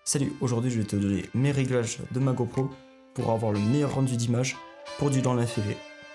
Salut, aujourd'hui je vais te donner mes réglages de ma GoPro pour avoir le meilleur rendu d'image pour du dans l'infini.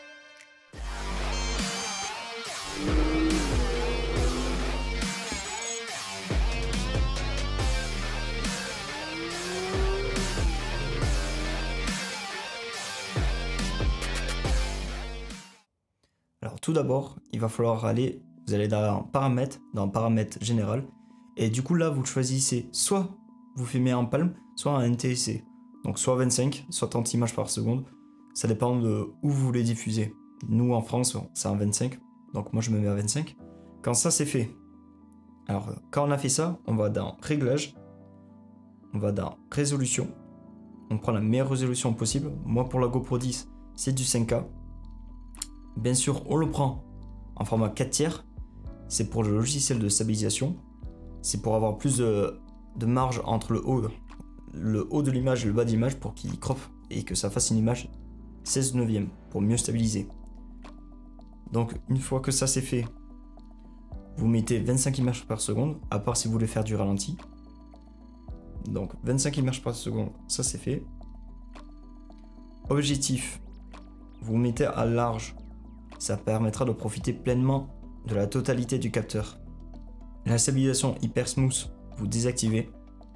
Alors tout d'abord, il va falloir aller, vous allez dans paramètres général, et du coup là vous choisissez soit vous filmez en palme, soit en NTSC. Donc soit 25, soit 30 images par seconde. Ça dépend de où vous voulez diffuser. Nous en France, c'est en 25. Donc moi je me mets à 25. Quand ça c'est fait, alors quand on a fait ça, on va dans Réglages, on va dans Résolution. On prend la meilleure résolution possible. Moi pour la GoPro 10, c'est du 5K. Bien sûr, on le prend en format 4 tiers. C'est pour le logiciel de stabilisation. C'est pour avoir plus de marge entre le haut de l'image et le bas de l'image pour qu'il crop et que ça fasse une image 16 neuvième pour mieux stabiliser. Donc une fois que ça c'est fait, vous mettez 25 images par seconde, à part si vous voulez faire du ralenti. Donc 25 images par seconde, ça c'est fait. Objectif, vous mettez à large, ça permettra de profiter pleinement de la totalité du capteur. La stabilisation hyper smooth, vous désactivez.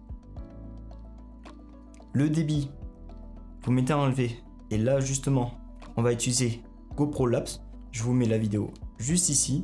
Le débit, vous mettez à enlever. Et là justement, on va utiliser GoPro Lapse. Je vous mets la vidéo juste ici.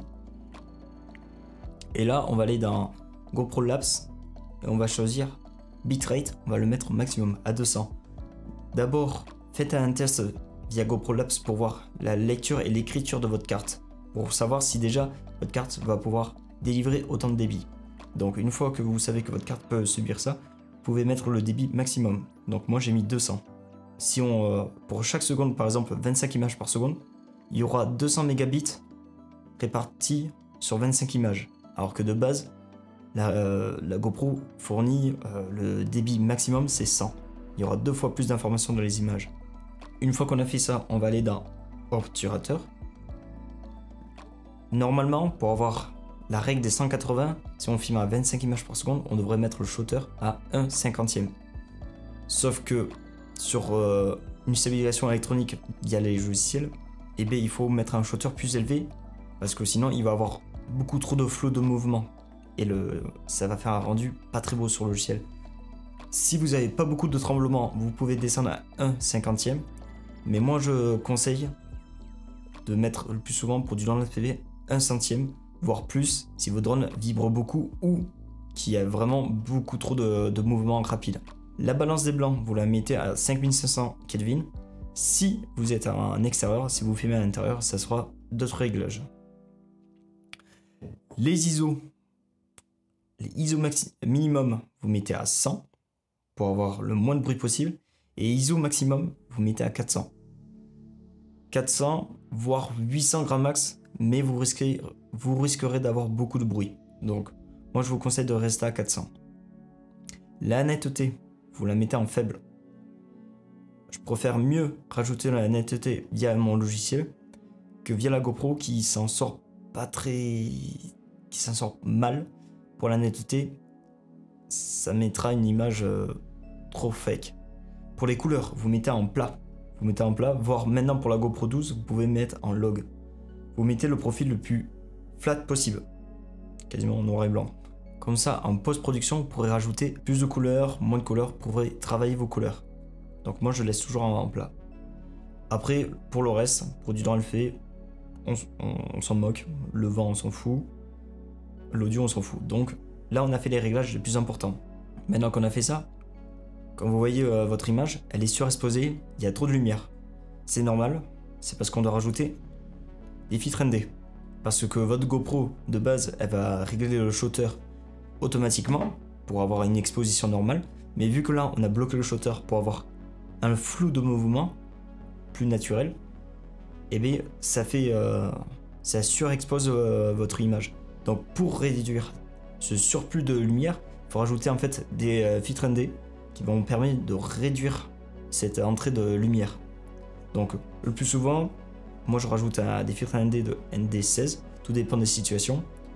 Et là, on va aller dans GoPro Lapse et on va choisir bitrate. On va le mettre au maximum à 200. D'abord, faites un test via GoPro Lapse pour voir la lecture et l'écriture de votre carte. Pour savoir si déjà votre carte va pouvoir délivrer autant de débit. Donc une fois que vous savez que votre carte peut subir ça, vous pouvez mettre le débit maximum. Donc moi j'ai mis 200. Si on, pour chaque seconde par exemple 25 images par seconde, il y aura 200 mégabits répartis sur 25 images. Alors que de base, la GoPro fournit le débit maximum c'est 100. Il y aura 2 fois plus d'informations dans les images. Une fois qu'on a fait ça, on va aller dans Obturateur. Normalement, pour avoir la règle des 180, si on filme à 25 images par seconde, on devrait mettre le shutter à 1/50e. Sauf que sur une stabilisation électronique via les logiciels, eh bien, il faut mettre un shutter plus élevé parce que sinon il va avoir beaucoup trop de flow de mouvement et ça va faire un rendu pas très beau sur le logiciel. Si vous n'avez pas beaucoup de tremblements, vous pouvez descendre à 1/50e, mais moi je conseille de mettre le plus souvent pour du long FPV 1/100e, voire plus si vos drones vibrent beaucoup ou qu'il y a vraiment beaucoup trop de mouvements rapides. La balance des blancs, vous la mettez à 5500 Kelvin. Si vous êtes en extérieur, si vous filmez à l'intérieur, ça sera d'autres réglages. Les ISO minimum, vous mettez à 100 pour avoir le moins de bruit possible. Et ISO maximum, vous mettez à 400. 400, voire 800 grammes max, mais vous risquerez d'avoir beaucoup de bruit. Donc, moi je vous conseille de rester à 400. La netteté, vous la mettez en faible. Je préfère mieux rajouter la netteté via mon logiciel que via la GoPro qui s'en sort mal. Pour la netteté, ça mettra une image trop fake. Pour les couleurs, vous mettez en plat. Voire maintenant pour la GoPro 12, vous pouvez mettre en log. Vous mettez le profil le plus flat possible, quasiment en noir et blanc. Comme ça, en post-production, vous pourrez rajouter plus de couleurs, moins de couleurs, vous pourrez travailler vos couleurs. Donc moi, je laisse toujours en plat. Après, pour le reste, pour du dans le fait, on s'en moque. Le vent, on s'en fout. L'audio, on s'en fout. Donc là, on a fait les réglages les plus importants. Maintenant qu'on a fait ça, quand vous voyez votre image, elle est surexposée, il y a trop de lumière. C'est normal, c'est parce qu'on doit rajouter des filtres ND. Parce que votre GoPro, de base, elle va régler le shutter automatiquement pour avoir une exposition normale. Mais vu que là, on a bloqué le shutter pour avoir un flou de mouvement plus naturel, eh bien, ça surexpose votre image. Donc pour réduire ce surplus de lumière, il faut rajouter en fait des filtres ND qui vont permettre de réduire cette entrée de lumière. Donc le plus souvent, moi je rajoute des filtres ND de ND16, tout dépend des situations.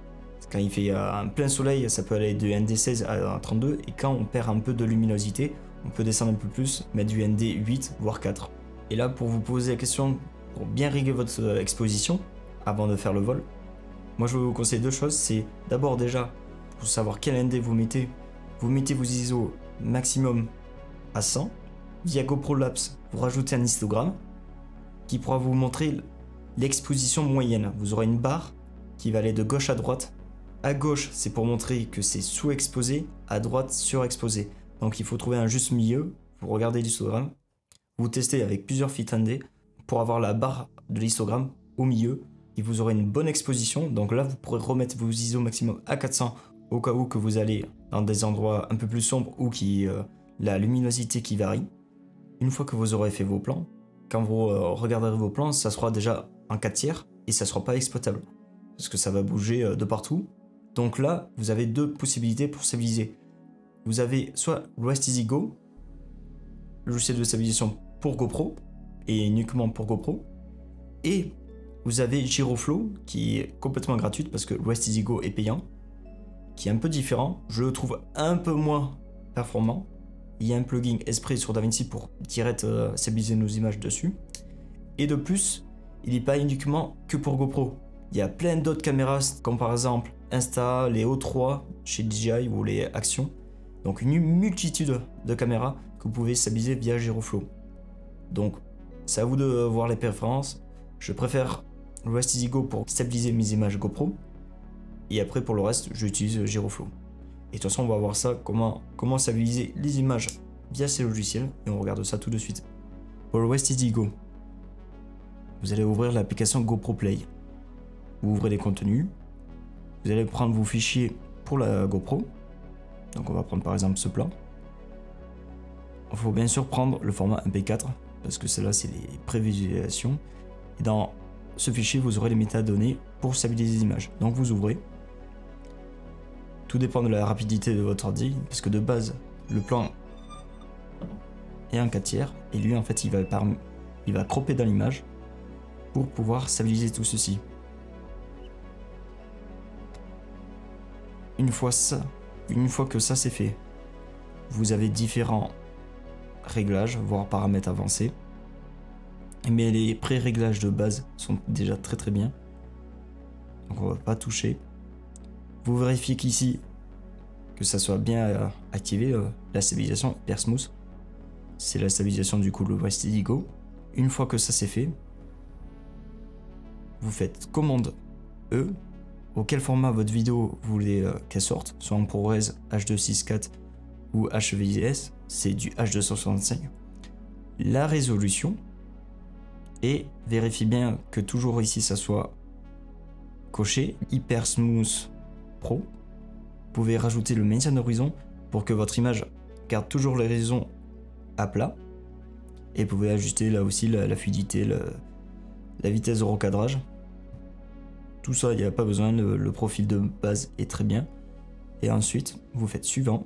Quand il fait un plein soleil, ça peut aller de ND16 à 32, et quand on perd un peu de luminosité, on peut descendre un peu plus, mettre du ND8 voire 4. Et là, pour vous poser la question, pour bien régler votre exposition avant de faire le vol, moi je vous conseille deux choses. C'est d'abord déjà, pour savoir quel ND vous mettez vos ISO maximum à 100. Via GoPro Labs, vous rajoutez un histogramme qui pourra vous montrer l'exposition moyenne. Vous aurez une barre qui va aller de gauche à droite. À gauche, c'est pour montrer que c'est sous-exposé, à droite, surexposé. Donc il faut trouver un juste milieu. Vous regardez l'histogramme, vous testez avec plusieurs fit ND pour avoir la barre de l'histogramme au milieu et vous aurez une bonne exposition. Donc là, vous pourrez remettre vos ISO maximum à 400 au cas où que vous allez dans des endroits un peu plus sombres ou qui la luminosité qui varie. Une fois que vous aurez fait vos plans, quand vous regarderez vos plans, ça sera déjà en 4 tiers et ça sera pas exploitable parce que ça va bouger de partout. Donc là, vous avez deux possibilités pour stabiliser. Vous avez soit Rest Easy Go, le logiciel de stabilisation pour GoPro et uniquement pour GoPro, et vous avez Giroflow qui est complètement gratuite parce que Rest Easy Go est payant, qui est un peu différent. Je le trouve un peu moins performant. Il y a un plugin exprès sur DaVinci pour direct stabiliser nos images dessus. Et de plus, il n'est pas uniquement que pour GoPro. Il y a plein d'autres caméras, comme par exemple Insta, les O3 chez DJI ou les Action. Donc une multitude de caméras que vous pouvez stabiliser via Giroflow. Donc c'est à vous de voir les préférences. Je préfère Rest Easy Go pour stabiliser mes images GoPro. Et après pour le reste, j'utilise Giroflow. Et de toute façon, on va voir ça, comment stabiliser les images via ces logiciels. Et on regarde ça tout de suite. Pour le Rest Easy Go, vous allez ouvrir l'application GoPro Play. Vous ouvrez les contenus. Vous allez prendre vos fichiers pour la GoPro. Donc on va prendre par exemple ce plan. Il faut bien sûr prendre le format MP4 parce que celle-là c'est les prévisualisations. Et dans ce fichier vous aurez les métadonnées pour stabiliser les images. Donc vous ouvrez. Tout dépend de la rapidité de votre ordi parce que de base le plan est en 4 tiers et lui en fait il va cropper dans l'image pour pouvoir stabiliser tout ceci. Une fois que ça c'est fait, vous avez différents réglages, voire paramètres avancés. Mais les pré-réglages de base sont déjà très très bien. Donc on va pas toucher. Vous vérifiez qu'ici, que ça soit bien activé, la stabilisation hyper smooth. C'est la stabilisation du coup le Rest Easy Go. Une fois que ça c'est fait, vous faites commande E. Auquel format votre vidéo vous voulez qu'elle sorte, soit en ProRes H264 ou HEVIS, c'est du H265. La résolution, et vérifiez bien que toujours ici ça soit coché, Hyper Smooth Pro. Vous pouvez rajouter le maintien d'horizon pour que votre image garde toujours l'horizon à plat. Et vous pouvez ajuster là aussi la fluidité, la vitesse de recadrage. Tout ça, il n'y a pas besoin, le profil de base est très bien. Et ensuite, vous faites suivant.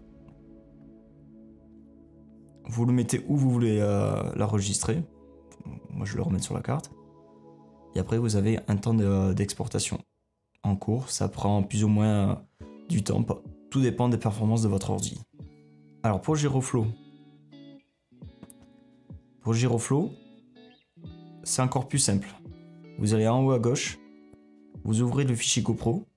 Vous le mettez où vous voulez l'enregistrer. Moi, je vais le remettre sur la carte. Et après, vous avez un temps d'exportation en cours. Ça prend plus ou moins du temps. Tout dépend des performances de votre ordi. Alors, pour Giroflow. C'est encore plus simple. Vous allez en haut à gauche. Vous ouvrez le fichier GoPro.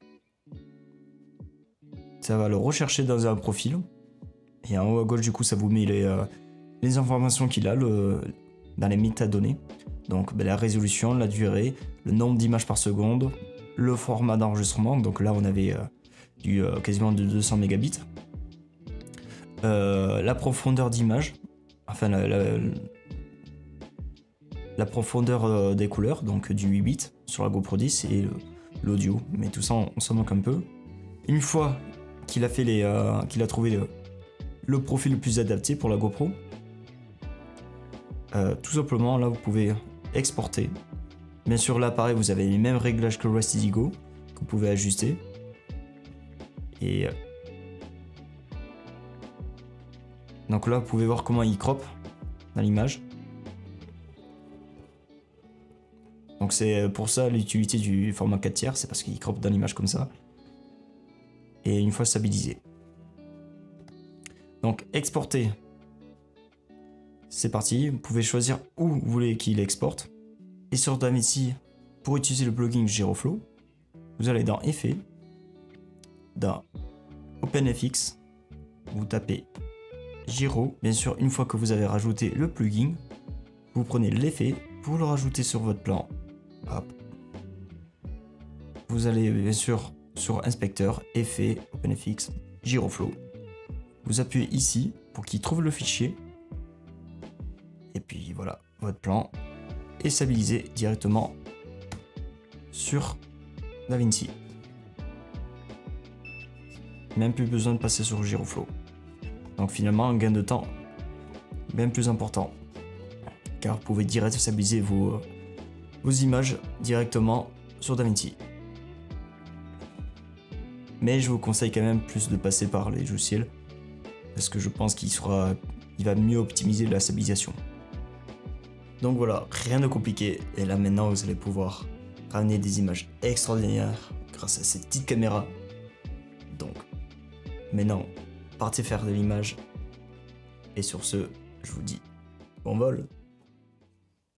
Ça va le rechercher dans un profil. Et en haut à gauche, du coup, ça vous met les informations qu'il a dans les métadonnées. Donc la résolution, la durée, le nombre d'images par seconde, le format d'enregistrement. Donc là, on avait quasiment de 200 mégabits. La profondeur d'image. Enfin, la profondeur des couleurs, donc du 8 bits sur la GoPro 10 et l'audio, mais tout ça on s'en moque un peu. Une fois qu'il a fait qu'il a trouvé le profil le plus adapté pour la GoPro, tout simplement là vous pouvez exporter. Bien sûr là pareil vous avez les mêmes réglages que Rest Easy Go que vous pouvez ajuster et donc là vous pouvez voir comment il crop dans l'image. Donc c'est pour ça l'utilité du format 4 tiers, c'est parce qu'il crop dans l'image comme ça. et une fois stabilisé. Donc exporter, c'est parti. Vous pouvez choisir où vous voulez qu'il exporte. Et sur DaVinci, pour utiliser le plugin GiroFlow, vous allez dans Effets, dans OpenFX, vous tapez Giro. Bien sûr, une fois que vous avez rajouté le plugin, vous prenez l'effet, vous le rajoutez sur votre plan. Hop. Vous allez bien sûr sur Inspecteur, Effet, OpenFX, GiroFlow. Vous appuyez ici pour qu'il trouve le fichier. Et puis voilà, votre plan est stabilisé directement sur DaVinci. Même plus besoin de passer sur GiroFlow. Donc finalement, un gain de temps bien plus important. Car vous pouvez directement stabiliser vos images directement sur DaVinci. Mais je vous conseille quand même plus de passer par les logiciels. Parce que je pense qu'il va mieux optimiser la stabilisation. Donc voilà, rien de compliqué. Et là maintenant, vous allez pouvoir ramener des images extraordinaires grâce à cette petite caméra. Donc, maintenant, partez faire de l'image. Et sur ce, je vous dis bon vol.